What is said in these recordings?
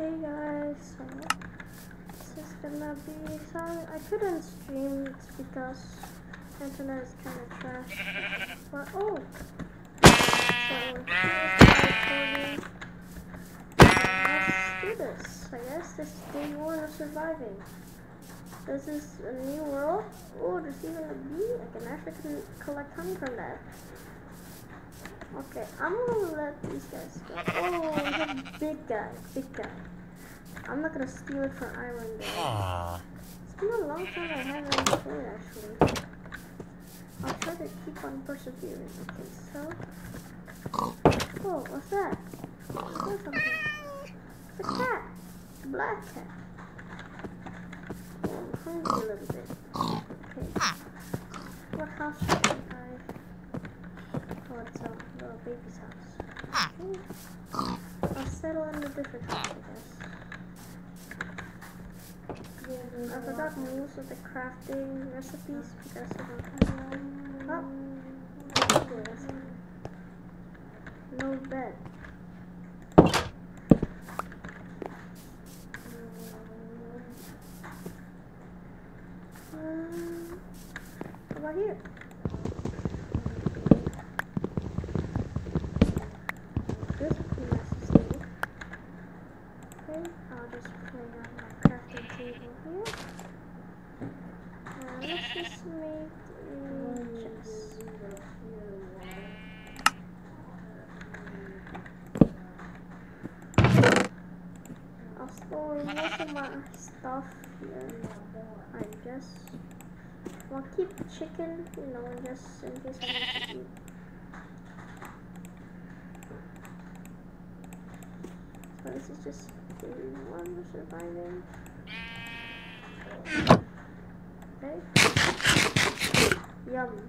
Hey guys, so this is gonna be sorry I couldn't stream it because internet is kinda trash. But oh, so here's the recording. Let's do this. I guess this is day 1 of surviving. This is a new world. Oh, there's even a bee. I can actually collect honey from that. Okay, I'm gonna let these guys go. Oh, the big guy, big guy. I'm not gonna steal it for Iron though. It's been a long time I haven't played actually. I'll try to keep on persevering. Okay, so. Oh, what's that? What's something? It's a cat. It's a black cat. Oh, I'm hungry a little bit. Okay. What house should I? Oh, it's a little baby's house. Okay. I'll settle in a different house, I guess. I forgot most of the crafting recipes because I don't have no bed. How about here? This would be nice to see. Okay, I'll just play on my crafting table here. Let's just make a chest. I'll store most of my stuff here, I guess. I'll keep chicken, you know, just in case I need to eat. So this is just day 1 of surviving. Okay. Yum.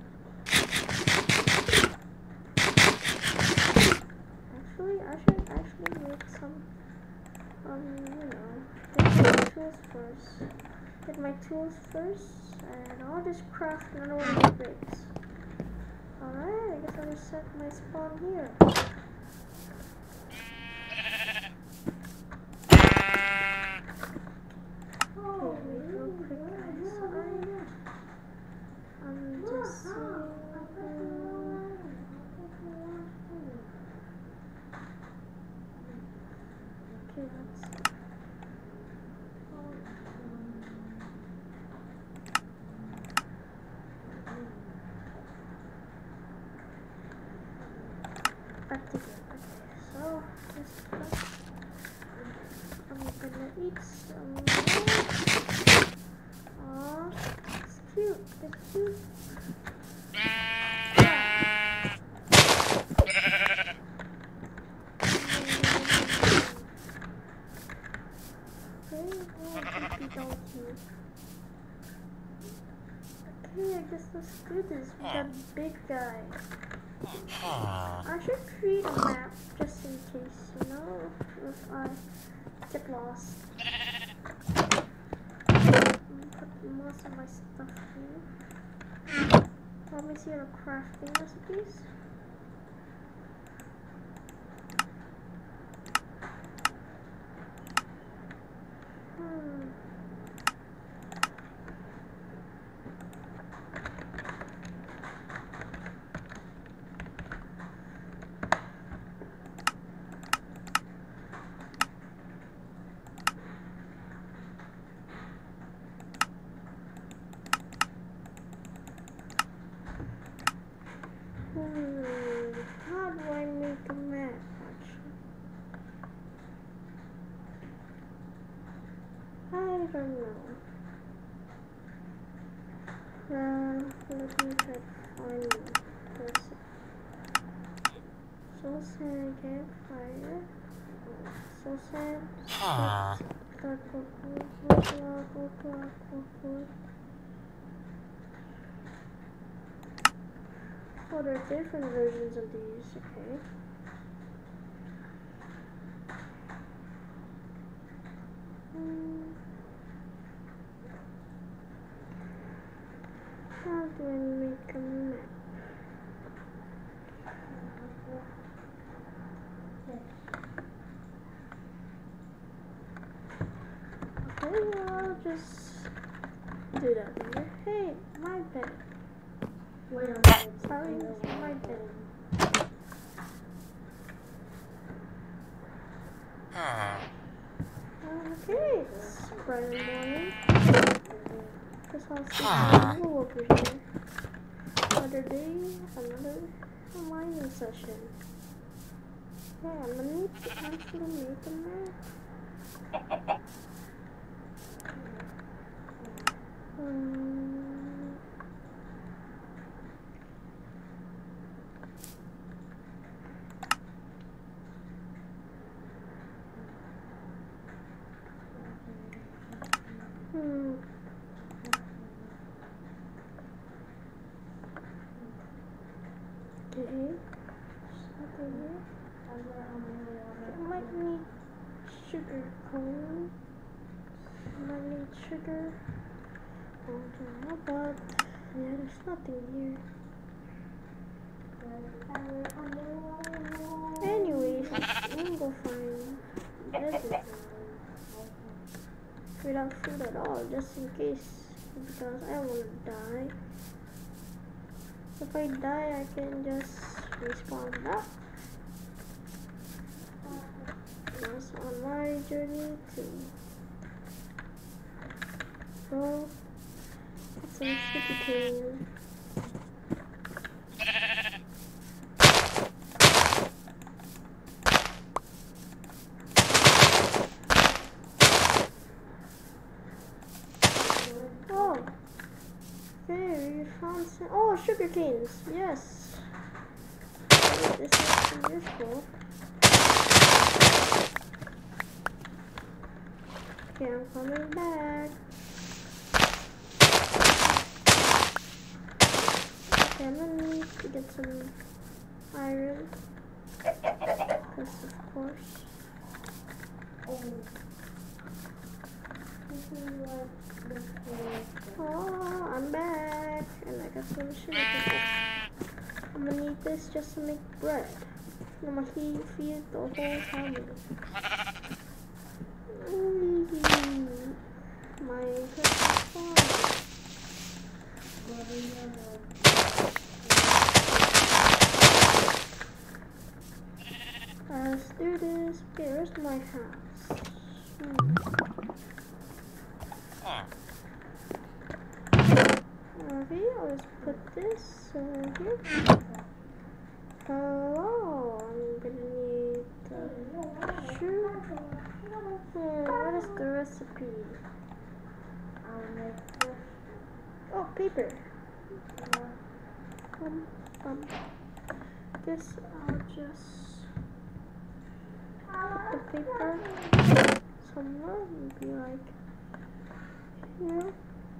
Actually, I should actually make some, you know, get my tools first. Get my tools first, and I'll just craft another one of the bricks. Alright, I guess I'll just set my spawn here. Back to here. Okay, so this first, I'm gonna eat some more. Aw, it's cute. It's cute. Yeah. Okay, oh, donkey. Okay, I guess let's do this with that big guy. I should create a map just in case, you know, if I get lost. Put most of my stuff here. Let me see the crafting recipes. How do I make a map, actually? I don't know. Let me try to find this. Soul sand, campfire. Soul sand. Oh, there are different versions of these, okay. How do I make a map? I'll just do that later. Hey, my bed. Wait a minute. Sorry, it's my bed. Okay, it's bright in the morning. Guess I'll see you over here. Another day, another mining session. Yeah, I'm gonna need to actually make a map. Okay. Something here. I might need sugar cone. I might need sugar. I don't know, but yeah, there's nothing here. Anyways, I'm gonna go find desert without food at all, just in case, because I will die. If I die, I can just respawn back. That's on my journey to go get some sticky cane. Oh, okay, we found some. Oh, sugar canes. Yes. This is useful. Okay, I'm coming back. Okay, I'm gonna need to get some iron. Because of course. Oh, I'm back. And I got some sugar canes. I'm gonna need this just to make bread. I'm gonna feed the whole family. My let's do this. Okay, where's my house? Okay, I'll just put this here. Hello, I'm gonna need sugar. What is the recipe? Oh, paper. This I'll just put the paper somewhere and be like here.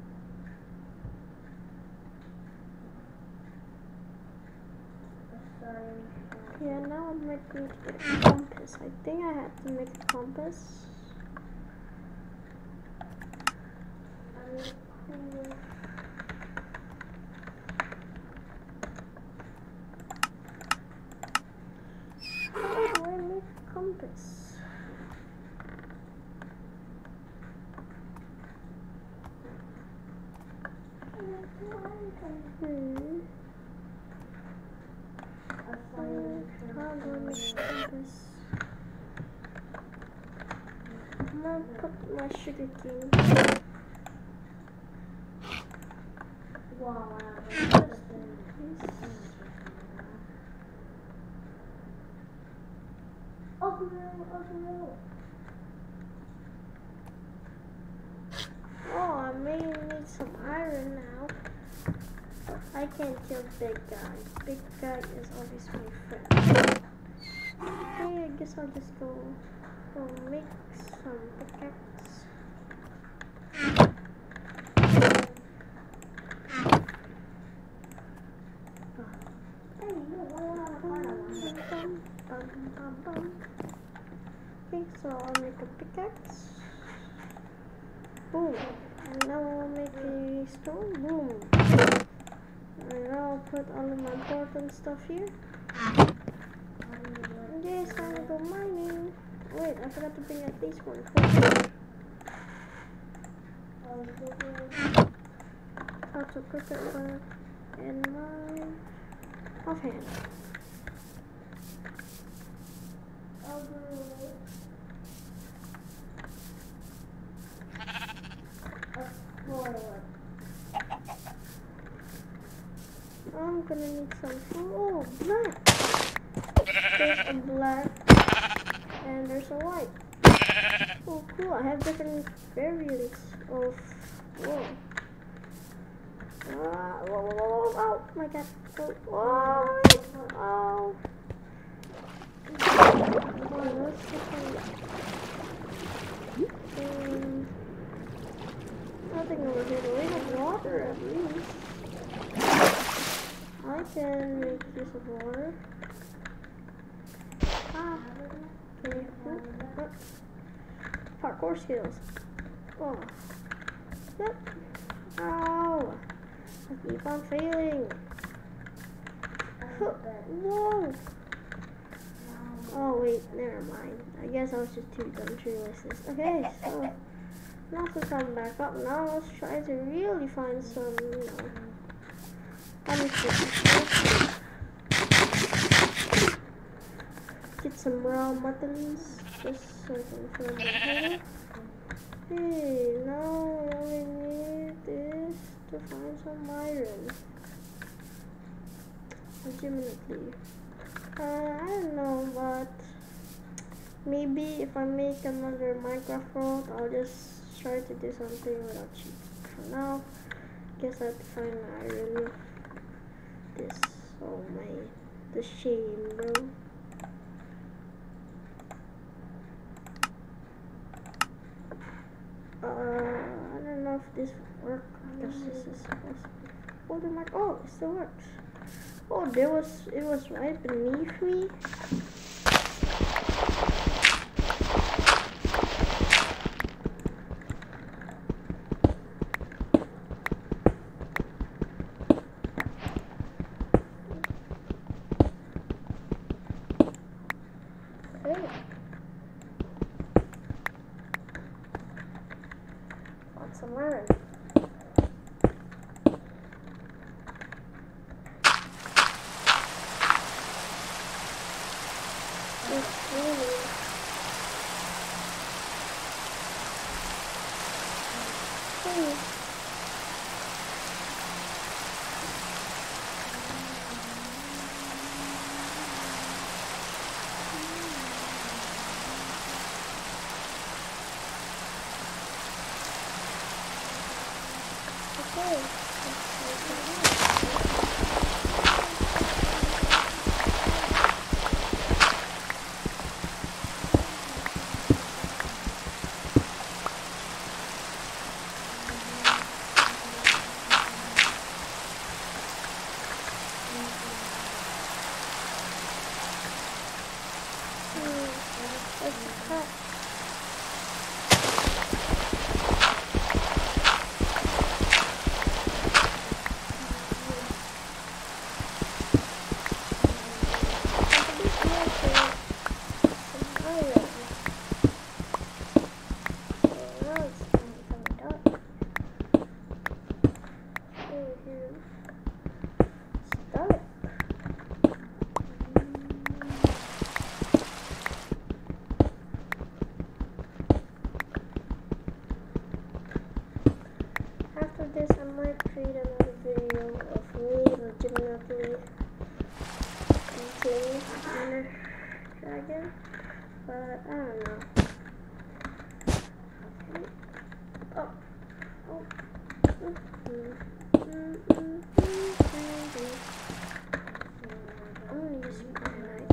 Yeah, now I'm making a compass. I think I have to make a compass. How do I make a compass? How do I make a compass? I'm gonna put my sugar cane. Wow. Oh, I may need some iron now. I can't kill big guy. Big guy is always my friend. Okay, I guess I'll just go make some pickaxe. Okay, so I'll make a pickaxe. Boom. And now I'll make a stone. Boom. And now I'll put all of my important stuff here. And yes, time to go mining. Wait, I forgot to bring at least one. How to put it in my offhand. I'm gonna need some food. Oh, black! There's a black and there's a white. Oh, cool. I have different variants of. Whoa. Whoa, whoa, whoa, whoa, oh my god. Oh, whoa. Oh. Nothing over here. We have water at least. I can make use of water. Ah. Okay. Parkour skills. Oh. Yep. Ow. I keep on failing. Whoa. Oh wait, never mind. I guess I was just too dumb to realize this. Okay, so now to come back up. Now let's try to really find some, get some raw muttons just so I can fill my head. Hey, now all we need is to find some iron. Legitimately. I don't know, but maybe if I make another Minecraft world, I'll just try to do something without cheats. For now, guess I have to find iron. This, oh my, the shame, bro. I don't know if this will work. I guess this is supposed to be. Oh, it still works. Oh, it was right beneath me. Okay. Want some iron. After this, I might create another video of me legitimately eating Ender Dragon, but I don't know. Okay. Oh. I'm gonna use granite.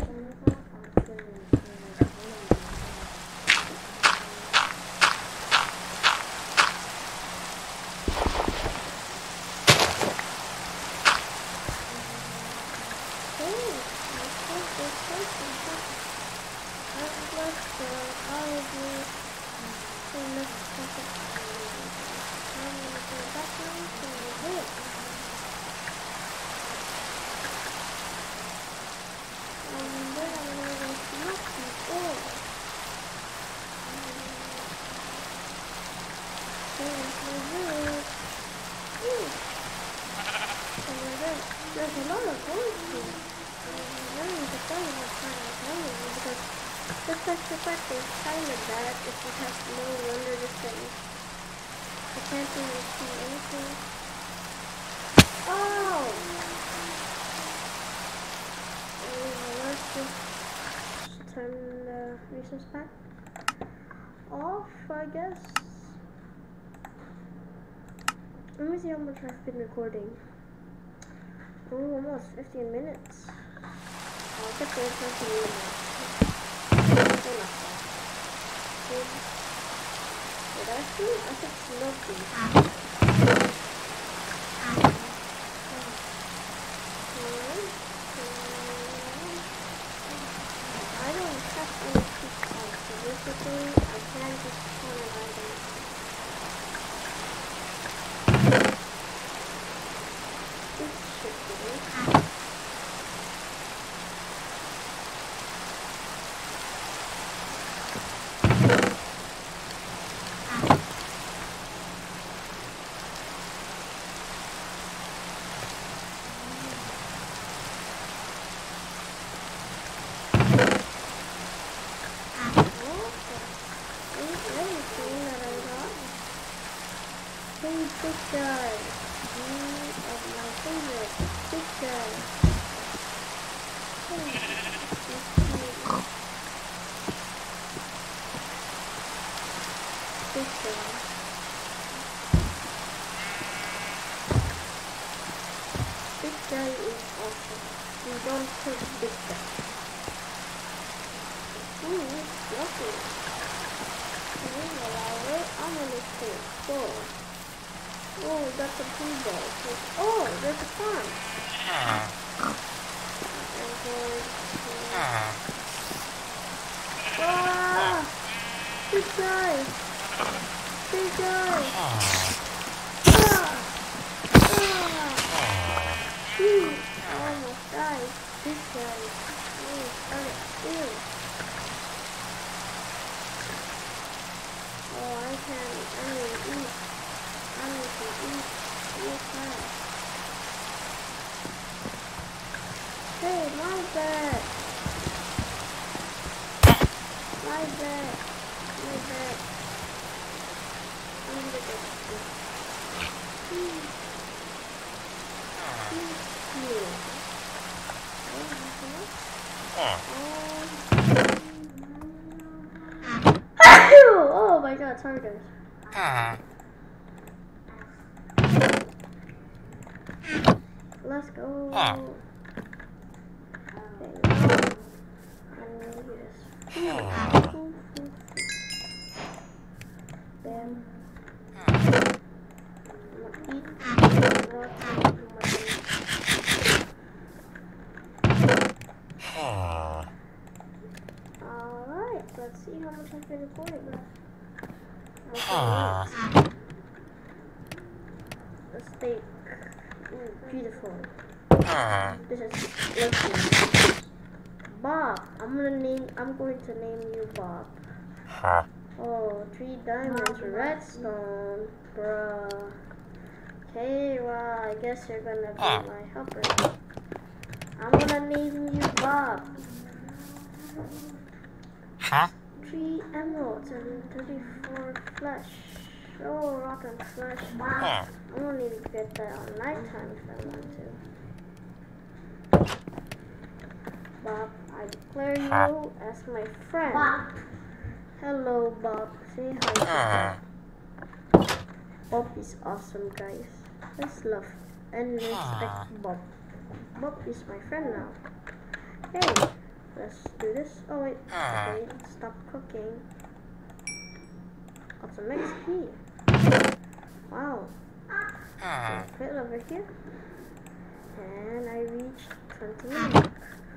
there's a lot of holes here. I'm learning to play this kind of playing because the texture effect is kind of bad if it has no under the thing. I can't even see anything. Oh! Let's just turn the resource pack off, I guess. Let me see how much I've been recording. Oh, almost 15 minutes. I'll get the information. Wait, actually, I should smoke these. I don't have any cooks on, so basically I can just turn an item. This should be it. Hey, big guy. You are my favorite. Big guy. Hey, big guy. Big guy is awesome. We don't kill big guy. Ooh, lovely. I'm gonna say four. Oh, we got some food balls. Oh, there's a farm. Ah! Big guy! Big guy! Shoot! I almost died. Big guy. Oh, ew. Oh, I need to eat. I need to eat real fast. Hey, my bad. My bad. My bad. I'm gonna get this. Oh my god, sorry guys. Let's go. Bam. Alright, let's see how much I've been recording. The steak. Ooh, beautiful. This is lovely. Bob. I'm going to name you Bob. Oh, 3 diamonds, redstone, bruh. Okay, well, I guess you're gonna be my helper. I'm gonna name you Bob. 3 emeralds and 34 flesh. Oh, rotten flesh. I'm gonna need to get that on nighttime if I want to. Bob, I declare you as my friend. Bob. Hello, Bob. Say hi to Bob. Bob is awesome, guys. Let's love and respect Bob. Bob is my friend now. Hey, let's do this. Oh wait, okay, stop cooking. Got some XP. Wow. Quit over here. And I reached 20 minutes.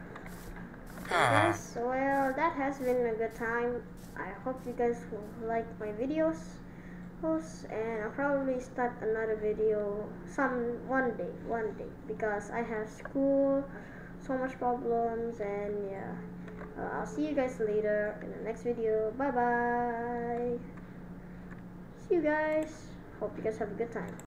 Yes, well, that has been a good time. I hope you guys will like my videos. And I'll probably start another video one day because I have school, so much problems, and yeah. I'll see you guys later in the next video. Bye bye. See you guys. Hope you guys have a good time.